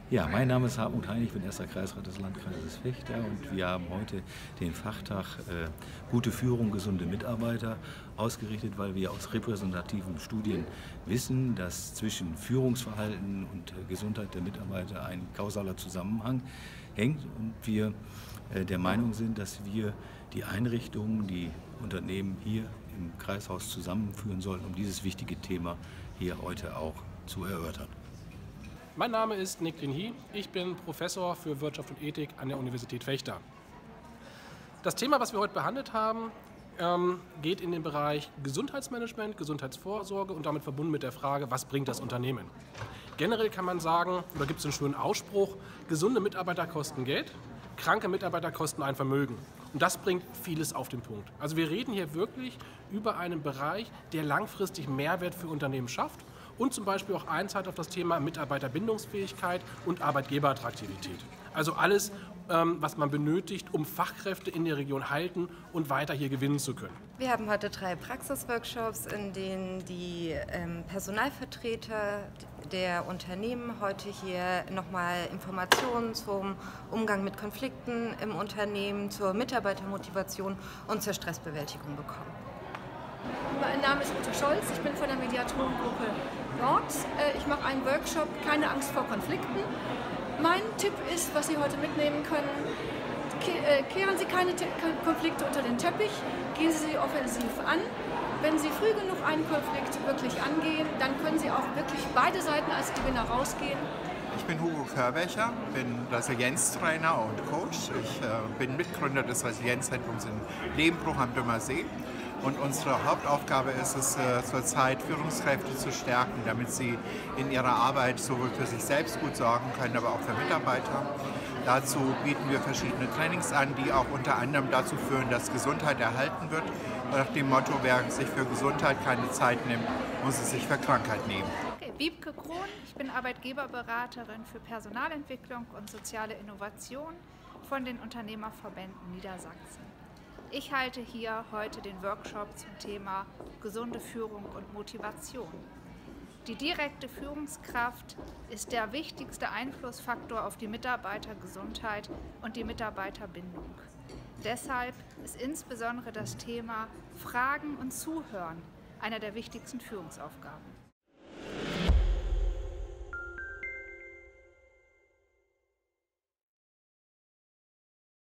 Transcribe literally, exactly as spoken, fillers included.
Ja, mein Name ist Hartmut Hein, ich bin erster Kreisrat des Landkreises Vechta und wir haben heute den Fachtag äh, Gute Führung, gesunde Mitarbeiter ausgerichtet, weil wir aus repräsentativen Studien wissen, dass zwischen Führungsverhalten und äh, Gesundheit der Mitarbeiter ein kausaler Zusammenhang hängt und wir äh, der Meinung sind, dass wir die Einrichtungen, die Unternehmen hier im Kreishaus zusammenführen sollten, um dieses wichtige Thema hier heute auch zu erörtern. Mein Name ist Nick Linhy, ich bin Professor für Wirtschaft und Ethik an der Universität Vechta. Das Thema, was wir heute behandelt haben, ähm, geht in den Bereich Gesundheitsmanagement, Gesundheitsvorsorge und damit verbunden mit der Frage, was bringt das Unternehmen? Generell kann man sagen, oder gibt es einen schönen Ausspruch, gesunde Mitarbeiter kosten Geld, kranke Mitarbeiter kosten ein Vermögen. Und das bringt vieles auf den Punkt. Also wir reden hier wirklich über einen Bereich, der langfristig Mehrwert für Unternehmen schafft und zum Beispiel auch einzahlt auf das Thema Mitarbeiterbindungsfähigkeit und Arbeitgeberattraktivität. Also alles, ähm, was man benötigt, um Fachkräfte in der Region halten und weiter hier gewinnen zu können. Wir haben heute drei Praxisworkshops, in denen die ähm, Personalvertreter der Unternehmen heute hier nochmal Informationen zum Umgang mit Konflikten im Unternehmen, zur Mitarbeitermotivation und zur Stressbewältigung bekommen. Mein Name ist Ute Scholz, ich bin von der Mediatorengruppe Nord. Ich mache einen Workshop Keine Angst vor Konflikten. Mein Tipp ist, was Sie heute mitnehmen können, kehren Sie keine Konflikte unter den Teppich, gehen Sie sie offensiv an. Wenn Sie früh genug einen Konflikt wirklich angehen, dann können Sie auch wirklich beide Seiten als Gewinner rausgehen. Ich bin Hugo Körbecher, bin Resilienztrainer und Coach. Ich äh, bin Mitgründer des Resilienzzentrums in Lehmbruch am Dümmersee. Und unsere Hauptaufgabe ist es, äh, zurzeit Führungskräfte zu stärken, damit sie in ihrer Arbeit sowohl für sich selbst gut sorgen können, aber auch für Mitarbeiter. Dazu bieten wir verschiedene Trainings an, die auch unter anderem dazu führen, dass Gesundheit erhalten wird. Nach dem Motto, wer sich für Gesundheit keine Zeit nimmt, muss es sich für Krankheit nehmen. Okay, Wiebke Krohn, ich bin Arbeitgeberberaterin für Personalentwicklung und soziale Innovation von den Unternehmerverbänden Niedersachsen. Ich halte hier heute den Workshop zum Thema gesunde Führung und Motivation. Die direkte Führungskraft ist der wichtigste Einflussfaktor auf die Mitarbeitergesundheit und die Mitarbeiterbindung. Deshalb ist insbesondere das Thema Fragen und Zuhören einer der wichtigsten Führungsaufgaben.